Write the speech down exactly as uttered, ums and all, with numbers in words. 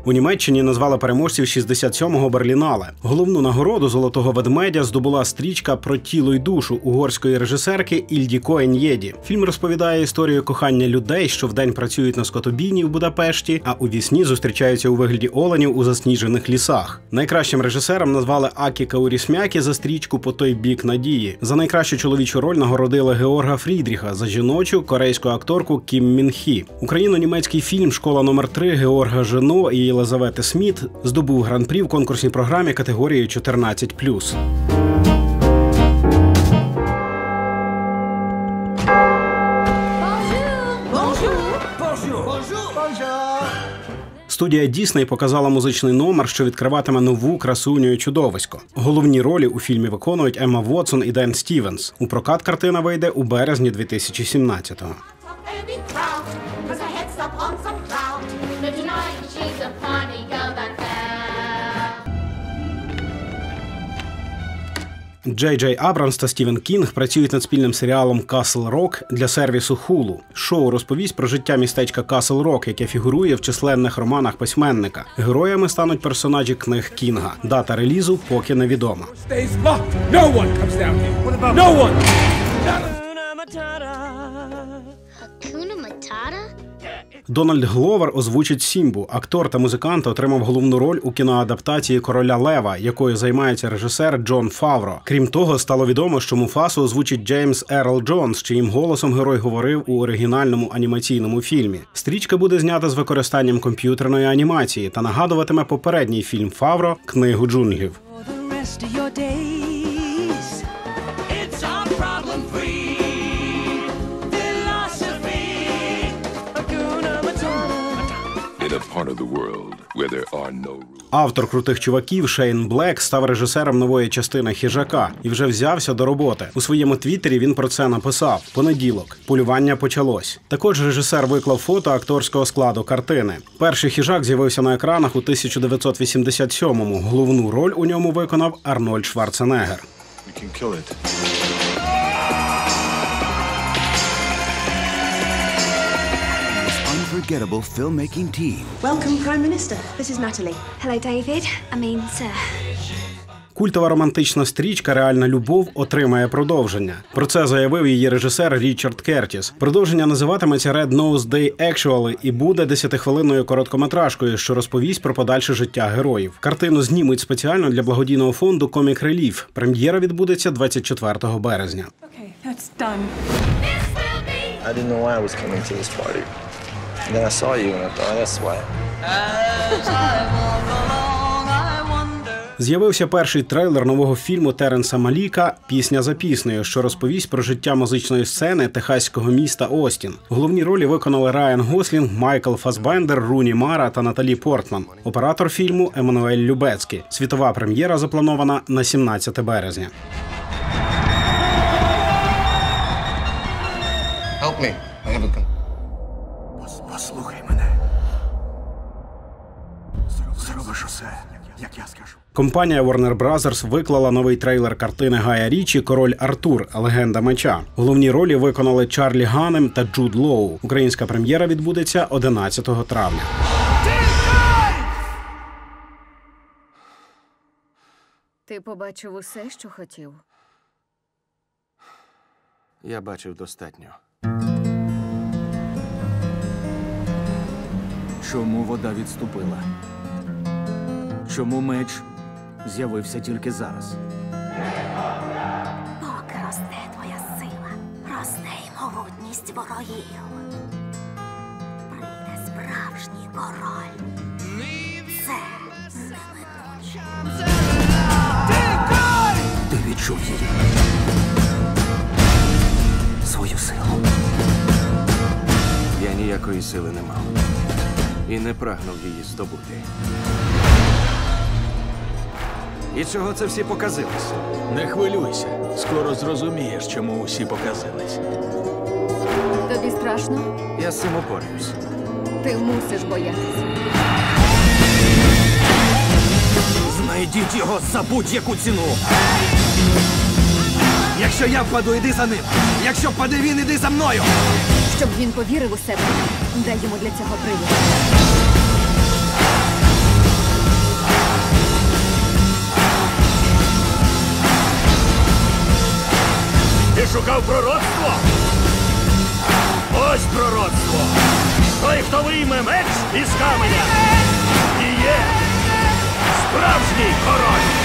У Німеччині назвали переможців шістдесят сьомого Берлінале. Головну нагороду «Золотого ведмедя» здобула стрічка про тіло й душу угорської режисерки Ільдіко Еньєді. Фільм розповідає історію кохання людей, що вдень працюють на скотобійні в Будапешті, а у вісні зустрічаються у вигляді оленів у засніжених лісах. Найкращим режисером назвали Акі Каурісмякі за стрічку «По той бік надії». За найкращу чоловічу роль нагородили Георга Фрідріха, за жіночу – корейську акторку Кім Мін Хі. Україно-німецький фільм «Школа номер три» Георга Жено і Єлизавети Сміт здобув гран-прі в конкурсній програмі категорії чотирнадцять плюс. Студія Дісней показала музичний номер, що відкриватиме нову красуню і чудовисько. Головні ролі у фільмі виконують Емма Вотсон і Ден Стівенс. У прокат картина вийде у березні дві тисячі сімнадцятого. Джей Джей Абрамс та Стівен Кінг працюють над спільним серіалом «Касл Рок» для сервісу Hulu. Шоу розповість про життя містечка Касл Рок, яке фігурує в численних романах письменника. Героями стануть персонажі книг Кінга. Дата релізу поки невідома. Дональд Гловер озвучить Сімбу. Актор та музикант отримав головну роль у кіноадаптації «Короля Лева», якою займається режисер Джон Фавро. Крім того, стало відомо, що Муфасу озвучить Джеймс Ерл Джонс, чиїм голосом герой говорив у оригінальному анімаційному фільмі. Стрічка буде знята з використаннем комп'ютерної анімації та нагадуватиме попередній фільм Фавро «Книгу джунглів». Автор «Крутих чуваків» Шейн Блек став режисером нової частини «Хижака» і вже взявся до роботи. У своєму твіттері він про це написав. Понеділок. Полювання почалось. Також режисер виклав фото акторського складу картини. Перший «Хижак» з'явився на екранах у тисяча дев'ятсот вісімдесят сьомому. Головну роль у ньому виконав Арнольд Шварценеггер. Unforgettable filmmaking team. Welcome, Prime Minister. This is Natalie. Hello, David. I mean, sir. Культова романтична стрічка «Реальна любов» отримає продовження. Про це заявив її режисер Річард Кертіс. Продовження називатиметься «Red Nose Day Actually» і буде десятихвилинною короткометражкою, що розповість про подальше життя героїв. Картину знімуть спеціально для благодійного фонду Comic Relief. Прем'єра відбудеться двадцять четвертого березня. Okay, that's done. I didn't know why I was coming to this party. And then I saw you and I thought, that's why. З'явився перший трейлер нового фільму Теренса Маліка «Пісня за піснею», що розповість про життя музичної сцени техаського міста Остін. Головні ролі виконали Райан Гослінг, Майкл Фасбендер, Руні Мара та Наталі Портман. Оператор фільму Еммануель Любецький. Світова прем'єра запланована на сімнадцяте березня. Help me. I have a... Послухай мене. Зробиш усе, як я скажу. Компанія Warner Brothers виклала новий трейлер картини Гая Річі «Король Артур. Легенда меча». Головні ролі виконали Чарлі Ганнем та Джуд Лоу. Українська прем'єра відбудеться одинадцятого травня. Ти побачив усе, що хотів? Я бачив достатньо. Чому вода відступила? Чому меч з'явився тільки зараз? Поки росте твоя сила, росте й могутність ворогів. Прийде справжній король. Це неминуче. Ти відчув її. Свою силу. Я ніякої сили не мав. І не прагнув її здобути. І чого це всі показились? Не хвилюйся. Скоро зрозумієш, чому усі показились. Тобі страшно? Я з цим упораюсь. Ти мусиш боятися. Знайдіть його за будь-яку ціну. Якщо я впаду, іди за ним. Якщо впаде він, іди за мною. Щоб він повірив у себе, дай йому для цього привід. шукав пророцтво? Ось пророцтво. Той, хто вийме меч із каменя, і є справжній король.